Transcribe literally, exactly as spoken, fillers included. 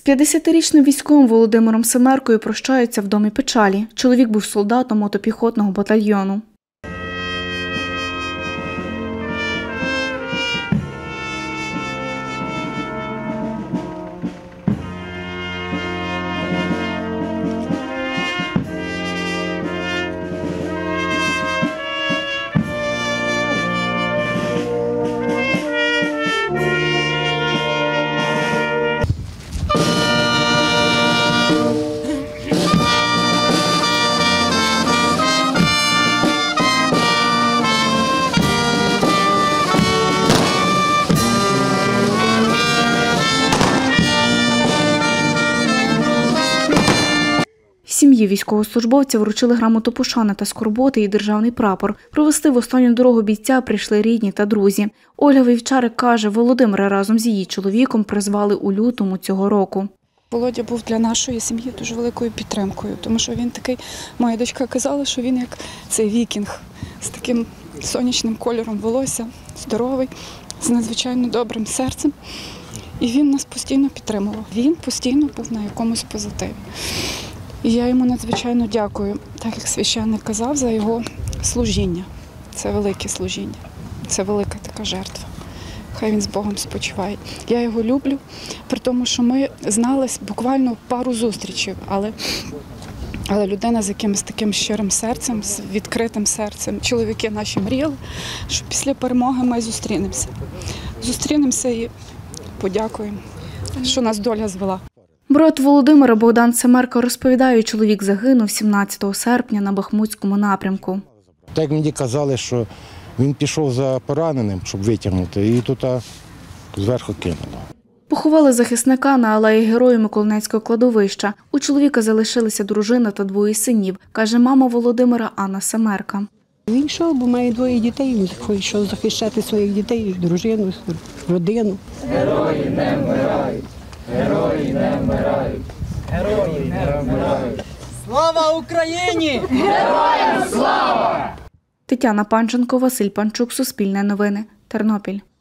п'ятдесятирічним військовим Володимиром Семеркою прощаються в домі печалі. Чоловік був солдатом мотопіхотного батальйону. Сім'ї військовослужбовця вручили грамоту пошани та скорботи і державний прапор. Провести в останню дорогу бійця прийшли рідні та друзі. Ольга Вівчарик каже, Володимира разом з її чоловіком призвали у лютому цього року. Володя був для нашої сім'ї дуже великою підтримкою, тому що він такий, моя дочка казала, що він як цей вікінг, з таким сонячним кольором волосся, здоровий, з надзвичайно добрим серцем. І він нас постійно підтримував. Він постійно був на якомусь позитиві. І я йому надзвичайно дякую, так як священник казав, за його служіння. Це велике служіння, це велика така жертва. Хай він з Богом спочиває. Я його люблю, при тому, що ми зналися буквально пару зустрічей, але, але людина з якимось таким щирим серцем, з відкритим серцем. Чоловіки наші мріяли, що після перемоги ми зустрінемося. Зустрінемося і подякуємо, що нас доля звела. Брат Володимира Богдан Семерка розповідає, чоловік загинув сімнадцятого серпня на Бахмутському напрямку. Так мені казали, що він пішов за пораненим, щоб витягнути, і тут зверху кинуло. Поховали захисника на алеї Героїв Миколаївського кладовища. У чоловіка залишилися дружина та двоє синів, каже мама Володимира Анна Семерка. Він йшов, бо має двоє дітей, він йшов захищати своїх дітей, дружину, родину. Герої не вмирають, герої не вмирають, герої не вмирають. Слава Україні! Героям слава! Тетяна Панченко, Василь Панчук, Суспільне новини, Тернопіль.